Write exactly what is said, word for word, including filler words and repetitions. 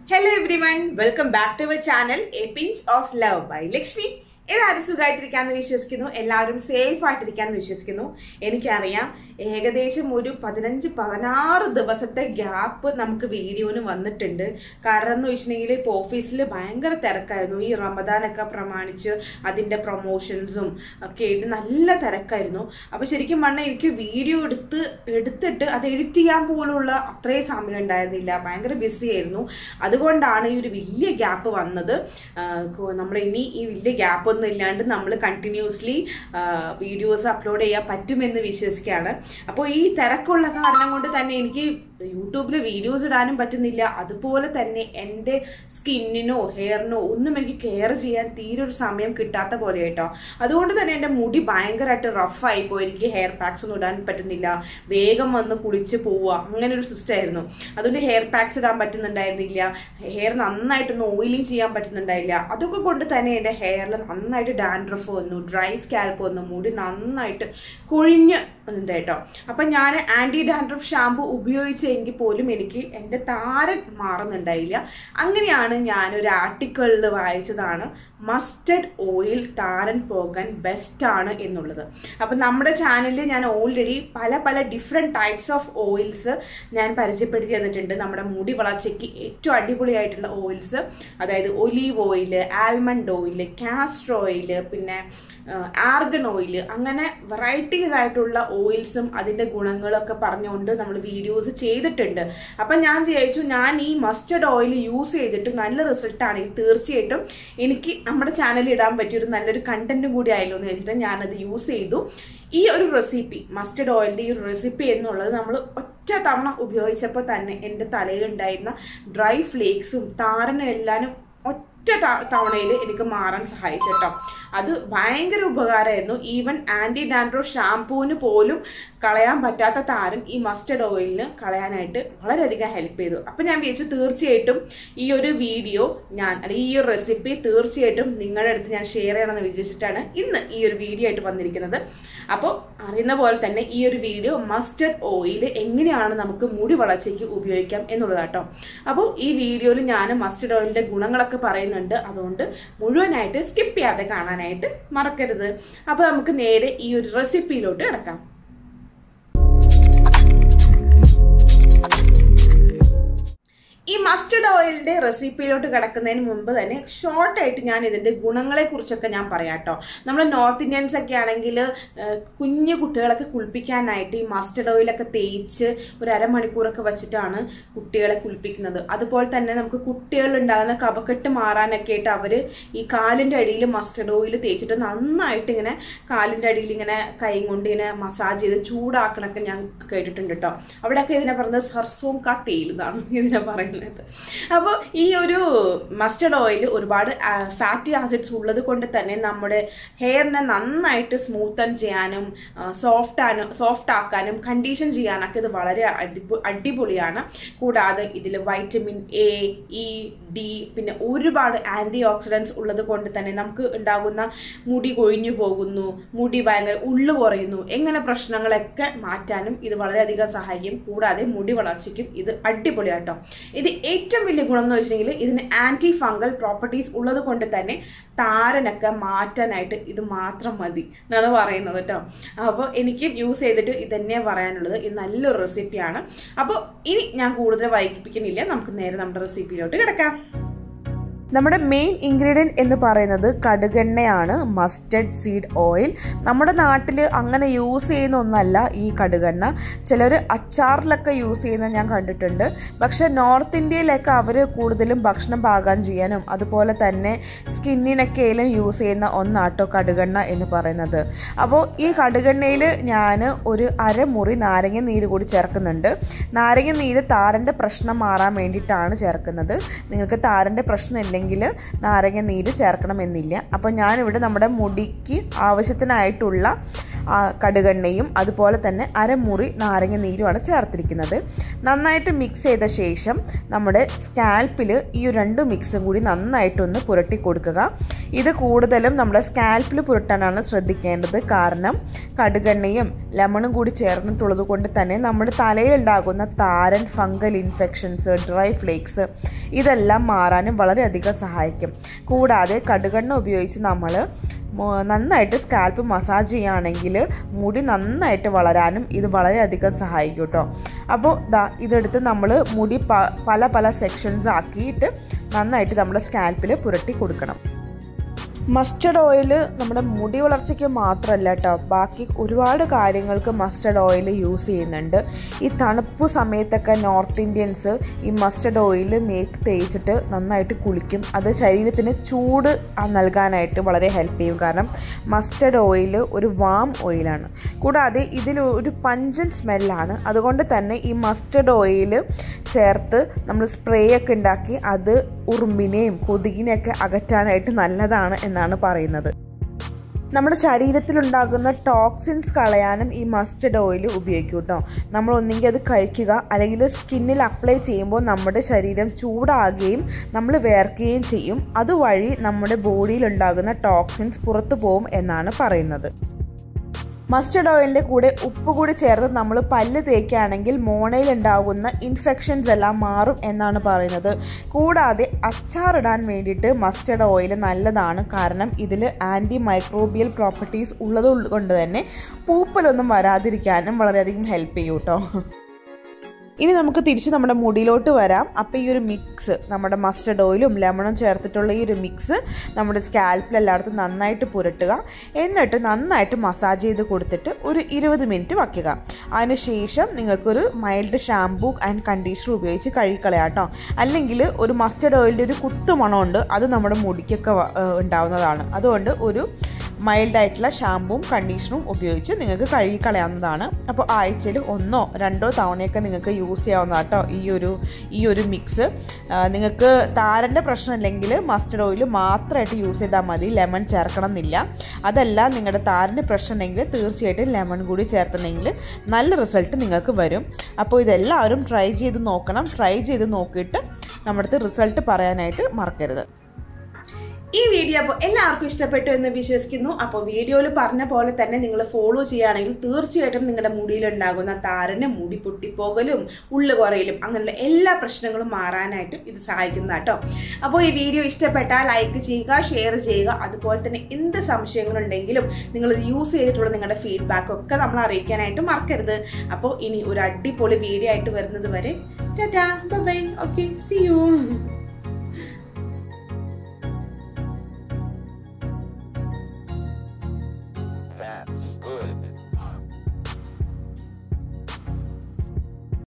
Hello everyone, welcome back to our channel A Pinch of Love by Lakshmi. എല്ലാവരും സുഖമായിട്ടിരിക്കാന്ന് വിശ്വസിക്കുന്നു. എല്ലാവരും safe ആയിട്ടിരിക്കാന്ന് വിശ്വസിക്കുന്നു. എനിക്കറിയാം ഏകദേശം ഒരു പതിനഞ്ച് പതിനാറ് ദിവസത്തെ ഗ്യാപ്പ് നമുക്ക് വീഡിയോന് വന്നിട്ടുണ്ട്. കാരണം എന്ന് വെച്ചിട്ടുണ്ടെങ്കിൽ ഇപ്പോൾ ഓഫീസിൽ ഭയങ്കര തിരക്കായിരുന്നു. ഈ റമദാനൊക്കെ പ്രമാണിച്ച് അതിൻ്റെ പ്രൊമോഷൻസും ഒക്കെ ആയിട്ട് നല്ല തിരക്കായിരുന്നു. അപ്പോൾ ശരിക്കും പറഞ്ഞാൽ എനിക്ക് വീഡിയോ എടുത്ത് എടുത്തിട്ട് അത് എഡിറ്റ് ചെയ്യാൻ പോലുള്ള അത്രയും സമയം ഉണ്ടായിരുന്നില്ല. ഭയങ്കര ബിസി ആയിരുന്നു. അതുകൊണ്ടാണ് ഈ ഒരു വലിയ ഗ്യാപ്പ് വന്നത്. നമ്മൾ ഇനി ഈ വലിയ ഗ്യാപ്പ് ഒന്നും ഇല്ലാണ്ട് നമ്മൾ കണ്ടിന്യൂസ്ലി വീഡിയോസ് അപ്ലോഡ് ചെയ്യാൻ പറ്റുമെന്ന് വിശ്വസിക്കുകയാണ്. അപ്പോൾ ഈ തിരക്കുള്ള കാരണം കൊണ്ട് തന്നെ എനിക്ക് യൂട്യൂബിൽ വീഡിയോസ് ഇടാനും പറ്റുന്നില്ല. അതുപോലെ തന്നെ എൻ്റെ സ്കിന്നിനോ ഹെയറിനോ ഒന്നും എനിക്ക് കെയർ ചെയ്യാൻ തീരെ ഒരു സമയം കിട്ടാത്ത പോലെ കേട്ടോ. അതുകൊണ്ട് തന്നെ എൻ്റെ മുടി ഭയങ്കരമായിട്ട് റഫായി പോയി. എനിക്ക് ഹെയർ പാക്സ് ഒന്നും ഇടാൻ പറ്റുന്നില്ല. വേഗം വന്ന് കുളിച്ച് പോവുക, അങ്ങനെ ഒരു സിസ്റ്റം ആയിരുന്നു. അതുകൊണ്ട് ഹെയർ പാക്സ് ഇടാൻ പറ്റുന്നുണ്ടായിരുന്നില്ല. ഹെയർ നന്നായിട്ടൊന്ന് ഓയിലിംഗ് ചെയ്യാൻ പറ്റുന്നുണ്ടായില്ല. അതൊക്കെ കൊണ്ട് തന്നെ എൻ്റെ ഹെയറിൽ നന്നായിട്ട് ഡാൻഡ്രഫ് വന്നു, ഡ്രൈ സ്കാൽപ്പ് വന്നു, മുടി നന്നായിട്ട് കൊഴിഞ്ഞ് കേട്ടോ. അപ്പം ഞാൻ ആൻറ്റി ഡാൻഡ്രഫ് ഷാമ്പു ഉപയോഗിച്ചെങ്കിൽ പോലും എനിക്ക് എൻ്റെ താരൻ മാറുന്നുണ്ടായില്ല. അങ്ങനെയാണ് ഞാനൊരു ആർട്ടിക്കിളിൽ വായിച്ചതാണ് മസ്റ്റർഡ് ഓയിൽ താരൻ പോകാൻ ബെസ്റ്റാണ് എന്നുള്ളത്. അപ്പം നമ്മുടെ ചാനലിൽ ഞാൻ ഓൾറെഡി പല പല ഡിഫറെൻറ്റ് ടൈപ്സ് ഓഫ് ഓയിൽസ് ഞാൻ പരിചയപ്പെടുത്തി തന്നിട്ടുണ്ട്. നമ്മുടെ മുടി വളർച്ചയ്ക്ക് ഏറ്റവും അടിപൊളിയായിട്ടുള്ള ഓയിൽസ്, അതായത് olive oil, almond oil, castor oil, പിന്നെ ആർഗൺ ഓയിൽ, അങ്ങനെ വെറൈറ്റീസ് ആയിട്ടുള്ള ഓയിൽസും അതിൻ്റെ ഗുണങ്ങളൊക്കെ പറഞ്ഞുകൊണ്ട് നമ്മൾ വീഡിയോസ് ചെയ്തിട്ടുണ്ട്. അപ്പം ഞാൻ വിചാരിച്ചു ഞാൻ ഈ മസ്റ്റർഡ് ഓയിൽ യൂസ് ചെയ്തിട്ട് നല്ല റിസൾട്ടാണെങ്കിൽ തീർച്ചയായിട്ടും എനിക്ക് നമ്മുടെ ചാനലിൽ ഇടാൻ പറ്റിയൊരു നല്ലൊരു കണ്ടന്റും കൂടി ആയല്ലോ എന്ന് വെച്ചിട്ട് ഞാനത് യൂസ് ചെയ്തു. ഈ ഒരു റെസിപ്പി, മസ്റ്റർഡ് ഓയിലിൻ്റെ ഈ ഒരു റെസിപ്പി എന്നുള്ളത് നമ്മൾ ഒറ്റ തവണ ഉപയോഗിച്ചപ്പോൾ തന്നെ എൻ്റെ തലയിലുണ്ടായിരുന്ന ഡ്രൈ ഫ്ലേക്സും താരനും എല്ലാനും ഒറ്റ തവണയിൽ എനിക്ക് മാറാൻ സഹായിച്ചു കേട്ടോ. അത് ഭയങ്കര ഉപകാരമായിരുന്നു. ഈവൻ ആൻറ്റി ഡാൻഡ്രഫ് ഷാംപൂവിന് പോലും കളയാൻ പറ്റാത്ത താരൻ ഈ മസ്റ്റർഡ് ഓയിലിന് കളയാനായിട്ട് വളരെയധികം ഹെൽപ്പ് ചെയ്തു. അപ്പം ഞാൻ വിചാരിച്ചു തീർച്ചയായിട്ടും ഈ ഒരു വീഡിയോ ഞാൻ അല്ലെങ്കിൽ ഈ ഒരു റെസിപ്പി തീർച്ചയായിട്ടും നിങ്ങളുടെ അടുത്ത് ഞാൻ ഷെയർ ചെയ്യണമെന്ന് വിചാരിച്ചിട്ടാണ് ഇന്ന് ഈ ഒരു വീഡിയോ ആയിട്ട് വന്നിരിക്കുന്നത്. അപ്പോൾ അറിയുന്ന പോലെ തന്നെ ഈ ഒരു വീഡിയോ മസ്റ്റർഡ് ഓയിൽ എങ്ങനെയാണ് നമുക്ക് മുടി വളർച്ചയ്ക്ക് ഉപയോഗിക്കാം എന്നുള്ളതാട്ടോ. അപ്പോൾ ഈ വീഡിയോയിൽ ഞാൻ മസ്റ്റർഡ് ഓയിലിൻ്റെ ഗുണങ്ങളൊക്കെ പറയുന്നുണ്ട്. അതുകൊണ്ട് മുഴുവനായിട്ട് സ്കിപ്പ് ചെയ്യാതെ കാണാനായിട്ട് മറക്കരുത്. അപ്പോൾ നമുക്ക് നേരെ ഈ ഒരു റെസിപ്പിയിലോട്ട് കിടക്കാം. ഈ മസ്റ്റർഡ് ഓയിലിന്റെ റെസിപ്പിയിലോട്ട് കിടക്കുന്നതിന് മുമ്പ് തന്നെ ഷോർട്ടായിട്ട് ഞാൻ ഇതിന്റെ ഗുണങ്ങളെ കുറിച്ചൊക്കെ ഞാൻ പറയാം കേട്ടോ. നമ്മൾ നോർത്ത് ഇന്ത്യൻസ് ഒക്കെ ആണെങ്കിൽ കുഞ്ഞു കുട്ടികളൊക്കെ കുളിപ്പിക്കാനായിട്ട് ഈ മസ്റ്റർഡ് ഓയിലൊക്കെ തേച്ച് ഒരു അരമണിക്കൂറൊക്കെ വെച്ചിട്ടാണ് കുട്ടികളെ കുളിപ്പിക്കുന്നത്. അതുപോലെ തന്നെ നമുക്ക് കുട്ടികളുണ്ടാകുന്ന കഫക്കെട്ട് മാറാനൊക്കെ ആയിട്ട് അവർ ഈ കാലിന്റെ അടിയിൽ മസ്റ്റർഡ് ഓയിൽ തേച്ചിട്ട് നന്നായിട്ട് ഇങ്ങനെ കാലിന്റെ അടിയിൽ ഇങ്ങനെ കൈ കൊണ്ട് ഇങ്ങനെ മസാജ് ചെയ്ത് ചൂടാക്കണൊക്കെ ഞാൻ കേട്ടിട്ടുണ്ട് കേട്ടോ. അവിടെയൊക്കെ ഇതിനെ പറയുന്നത് സർസോം കാ തേൽ എന്നാണ് ഇതിനെ പറയുന്നത്. അപ്പോൾ ഈ ഒരു മസ്റ്റർഡ് ഓയിൽ ഒരുപാട് ഫാറ്റി ആസിഡ്സ് ഉള്ളത് കൊണ്ട് തന്നെ നമ്മുടെ ഹെയറിനെ നന്നായിട്ട് സ്മൂത്തൻ ചെയ്യാനും സോഫ്റ്റ് ആനും സോഫ്റ്റ് ആക്കാനും കണ്ടീഷൻ ചെയ്യാനൊക്കെ ഇത് വളരെ അടിപൊളിയാണ്. കൂടാതെ ഇതിൽ വൈറ്റമിൻ എ, ഇ, ഡി, പിന്നെ ഒരുപാട് ആന്റി ഓക്സിഡൻസ് ഉള്ളത് കൊണ്ട് തന്നെ നമുക്ക് ഉണ്ടാകുന്ന മുടി കൊഴിഞ്ഞു പോകുന്നു, മുടി ഭയങ്കര ഉള്ളു കുറയുന്നു, എങ്ങനെ പ്രശ്നങ്ങളൊക്കെ മാറ്റാനും ഇത് വളരെയധികം സഹായിക്കും. കൂടാതെ മുടി വളർച്ചയ്ക്കും ഇത് അടിപൊളിയാട്ടോ. ഇത് ഏറ്റവും വലിയ ഗുണം എന്ന് വെച്ചിട്ടുണ്ടെങ്കിൽ ഇതിന് ആന്റി ഫംഗൽ പ്രോപ്പർട്ടീസ് ഉള്ളത് കൊണ്ട് തന്നെ താരനൊക്കെ മാറ്റാനായിട്ട് ഇത് മാത്രം മതി എന്നാണ് പറയുന്നത് കേട്ടോ. അപ്പോൾ എനിക്ക് യൂസ് ചെയ്തിട്ട് ഇത് തന്നെയാണ് പറയാനുള്ളത്. ഇത് നല്ലൊരു റെസിപ്പിയാണ്. അപ്പോൾ ഇനി ഞാൻ കൂടുതൽ വൈകിപ്പിക്കുന്നില്ല, നമുക്ക് നേരെ നമ്മുടെ റെസിപ്പിയിലോട്ട് കിടക്കാം. നമ്മുടെ മെയിൻ ഇൻഗ്രീഡിയൻറ്റ് എന്ന് പറയുന്നത് കടുകെണ്ണയാണ്, മസ്റ്റർഡ് സീഡ് ഓയിൽ. നമ്മുടെ നാട്ടിൽ അങ്ങനെ യൂസ് ചെയ്യുന്ന ഒന്നല്ല ഈ കടുകെണ്ണ. ചിലർ അച്ചാറിലൊക്കെ യൂസ് ചെയ്യുന്നത് ഞാൻ കണ്ടിട്ടുണ്ട്. പക്ഷേ നോർത്ത് ഇന്ത്യയിലൊക്കെ അവർ കൂടുതലും ഭക്ഷണം പാകം ചെയ്യാനും അതുപോലെ തന്നെ സ്കിന്നിനൊക്കെയും യൂസ് ചെയ്യുന്ന ഒന്നാട്ടോ കടുകെണ്ണ എന്ന് പറയുന്നത്. അപ്പോൾ ഈ കടുകെണ്ണയിൽ ഞാൻ ഒരു അരമുറി നാരങ്ങ നീര് കൂടി ചേർക്കുന്നുണ്ട്. നാരങ്ങ നീര് താരൻ്റെ പ്രശ്നം മാറാൻ വേണ്ടിയിട്ടാണ് ചേർക്കുന്നത്. നിങ്ങൾക്ക് താരൻ്റെ പ്രശ്നം ഇല്ലെങ്കിൽ നാരങ്ങ നീര് ചേർക്കണമെന്നില്ല. അപ്പോൾ ഞാനിവിടെ നമ്മുടെ മുടിക്ക് ആവശ്യത്തിനായിട്ടുള്ള കടുകെണ്ണയും അതുപോലെ തന്നെ അരമുറി നാരങ്ങ നീരുമാണ് ചേർത്തിരിക്കുന്നത്. നന്നായിട്ട് മിക്സ് ചെയ്ത ശേഷം നമ്മുടെ സ്കാൽപ്പിൽ ഈ രണ്ട് മിക്സും കൂടി നന്നായിട്ടൊന്ന് പുരട്ടി കൊടുക്കുക. ഇത് കൂടുതലും നമ്മുടെ സ്കാൽപ്പിൽ പുരട്ടാനാണ് ശ്രദ്ധിക്കേണ്ടത്. കാരണം കടുകെണ്ണയും ലെമണും കൂടി ചേർന്നിട്ടുള്ളത് കൊണ്ട് തന്നെ നമ്മുടെ തലയിലുണ്ടാകുന്ന താരൻ, ഫംഗൽ ഇൻഫെക്ഷൻസ്, ഡ്രൈ ഫ്ലേക്സ് ഇതെല്ലാം മാറാനും വളരെയധികം സഹായിക്കും. കൂടാതെ കടുകെണ്ണ ഉപയോഗിച്ച് നമ്മൾ നന്നായിട്ട് സ്കാൽപ്പ് മസാജ് ചെയ്യുകയാണെങ്കിൽ മുടി നന്നായിട്ട് വളരാനും ഇത് വളരെയധികം സഹായിക്കും കേട്ടോ. അപ്പോൾ ദാ ഇതെടുത്ത് നമ്മൾ മുടി പല പല സെക്ഷൻസ് ആക്കിയിട്ട് നന്നായിട്ട് നമ്മുടെ സ്കാൽപ്പിൽ പുരട്ടി കൊടുക്കണം. മസ്റ്റർഡ് ഓയിൽ നമ്മുടെ മുടി വളർച്ചയ്ക്ക് മാത്രമല്ല കേട്ടോ, ബാക്കി ഒരുപാട് കാര്യങ്ങൾക്ക് മസ്റ്റർഡ് ഓയിൽ യൂസ് ചെയ്യുന്നുണ്ട്. ഈ തണുപ്പ് സമയത്തൊക്കെ നോർത്ത് ഇന്ത്യൻസ് ഈ മസ്റ്റർഡ് ഓയിൽ മേത്ത് തേച്ചിട്ട് നന്നായിട്ട് കുളിക്കും. അത് ശരീരത്തിന് ചൂട് നൽകാനായിട്ട് വളരെ ഹെൽപ്പ് ചെയ്യും. കാരണം മസ്റ്റർഡ് ഓയിൽ ഒരു വാം ഓയിലാണ്. കൂടാതെ ഇതിൽ ഒരു പഞ്ചൻ സ്മെല്ലാണ്. അതുകൊണ്ട് തന്നെ ഈ മസ്റ്റർഡ് ഓയിൽ ചേർത്ത് നമ്മൾ സ്പ്രേ ഒക്കെ ഉണ്ടാക്കി അത് ഉറുമ്പിനെയും കൊതുകിനെയൊക്കെ അകറ്റാനായിട്ട് നല്ലതാണ് എന്നാണ് പറയുന്നത്. നമ്മുടെ ശരീരത്തിലുണ്ടാകുന്ന ടോക്സിൻസ് കളയാനും ഈ മസ്റ്റർഡ് ഓയിൽ ഉപയോഗിക്കും കേട്ടോ. നമ്മൾ ഒന്നെങ്കിൽ അത് കഴിക്കുക, അല്ലെങ്കിൽ സ്കിന്നിൽ അപ്ലൈ ചെയ്യുമ്പോൾ നമ്മുടെ ശരീരം ചൂടാകുകയും നമ്മൾ വേർക്കുകയും ചെയ്യും. അതുവഴി നമ്മുടെ ബോഡിയിലുണ്ടാകുന്ന ടോക്സിൻസ് പുറത്തു പോകും എന്നാണ് പറയുന്നത്. മസ്റ്റർഡ് ഓയിലിൻ്റെ കൂടെ ഉപ്പ് കൂടി ചേർത്ത് നമ്മൾ പല്ല് തേക്കുകയാണെങ്കിൽ മോണയിൽ ഉണ്ടാകുന്ന ഇൻഫെക്ഷൻസ് എല്ലാം മാറും എന്നാണ് പറയുന്നത്. കൂടാതെ അച്ചാറിടാൻ വേണ്ടിയിട്ട് മസ്റ്റർഡ് ഓയിൽ നല്ലതാണ്. കാരണം ഇതിൽ ആൻറ്റി മൈക്രോബിയൽ പ്രോപ്പർട്ടീസ് ഉള്ളത് കൊണ്ട് തന്നെ പൂപ്പലൊന്നും വരാതിരിക്കാനും വളരെയധികം ഹെൽപ്പ് ചെയ്യും കേട്ടോ. ഇനി നമുക്ക് തിരിച്ച് നമ്മുടെ മുടിയിലോട്ട് വരാം. അപ്പോൾ ഈ ഒരു മിക്സ് നമ്മുടെ മസ്റ്റർഡ് ഓയിലും ലെമണും ചേർത്തിട്ടുള്ള ഈ ഒരു മിക്സ് നമ്മുടെ സ്കാൽപ്പിൽ എല്ലായിടത്തും നന്നായിട്ട് പുരട്ടുക. എന്നിട്ട് നന്നായിട്ട് മസാജ് ചെയ്ത് കൊടുത്തിട്ട് ഒരു ഇരുപത് മിനിറ്റ് വയ്ക്കുക. അതിനുശേഷം നിങ്ങൾക്കൊരു മൈൽഡ് ഷാംപൂ ആൻഡ് കണ്ടീഷണർ ഉപയോഗിച്ച് കഴുകിക്കളയാം കേട്ടോ. അല്ലെങ്കിൽ ഒരു മസ്റ്റർഡ് ഓയിലിൻ്റെ ഒരു കുത്തുമണമുണ്ട്, അത് നമ്മുടെ മുടിക്കൊക്കെ ഉണ്ടാവുന്നതാണ്. അതുകൊണ്ട് ഒരു മൈൽഡായിട്ടുള്ള ഷാമ്പുവും കണ്ടീഷണറും ഉപയോഗിച്ച് നിങ്ങൾക്ക് കഴുകിക്കളയാവുന്നതാണ്. അപ്പോൾ ആഴ്ചയിൽ ഒന്നോ രണ്ടോ തവണയൊക്കെ നിങ്ങൾക്ക് യൂസ് ചെയ്യാവുന്ന കേട്ടോ ഈ ഒരു ഈ ഒരു മിക്സ്. നിങ്ങൾക്ക് താരൻ്റെ പ്രശ്നമില്ലെങ്കിൽ മസ്റ്റർഡ് ഓയിൽ മാത്രമായിട്ട് യൂസ് ചെയ്താൽ മതി, ലെമൺ ചേർക്കണം എന്നില്ല. അതല്ല നിങ്ങളുടെ താരൻ്റെ പ്രശ്നം ഉണ്ടെങ്കിൽ തീർച്ചയായിട്ടും ലെമൺ കൂടി ചേർത്തിട്ടുണ്ടെങ്കിൽ നല്ല റിസൾട്ട് നിങ്ങൾക്ക് വരും. അപ്പോൾ ഇതെല്ലാവരും ട്രൈ ചെയ്ത് നോക്കണം. ട്രൈ ചെയ്ത് നോക്കിയിട്ട് നമ്മുടെ അടുത്ത് റിസൾട്ട് പറയാനായിട്ട് മറക്കരുത്. ഈ വീഡിയോ അപ്പോൾ എല്ലാവർക്കും ഇഷ്ടപ്പെട്ടു എന്ന് വിശ്വസിക്കുന്നു. അപ്പോൾ വീഡിയോയിൽ പറഞ്ഞ പോലെ തന്നെ നിങ്ങൾ ഫോളോ ചെയ്യുകയാണെങ്കിൽ തീർച്ചയായിട്ടും നിങ്ങളുടെ മുടിയിലുണ്ടാകുന്ന താരനും മുടി പൊട്ടിപ്പോകലും ഉള്ളു കുറയിലും അങ്ങനെയുള്ള എല്ലാ പ്രശ്നങ്ങളും മാറാനായിട്ടും ഇത് സഹായിക്കുന്ന കേട്ടോ. അപ്പോൾ ഈ വീഡിയോ ഇഷ്ടപ്പെട്ടാൽ ലൈക്ക് ചെയ്യുക, ഷെയർ ചെയ്യുക. അതുപോലെ തന്നെ എന്ത് സംശയങ്ങളുണ്ടെങ്കിലും നിങ്ങൾ യൂസ് ചെയ്തിട്ടുള്ള നിങ്ങളുടെ ഫീഡ്ബാക്ക് ഒക്കെ നമ്മൾ അറിയിക്കാനായിട്ട് മറക്കരുത്. അപ്പോൾ ഇനി ഒരു അടിപൊളി വീഡിയോ ആയിട്ട് വരുന്നത് വരെ tata bye bye. Okay, see U.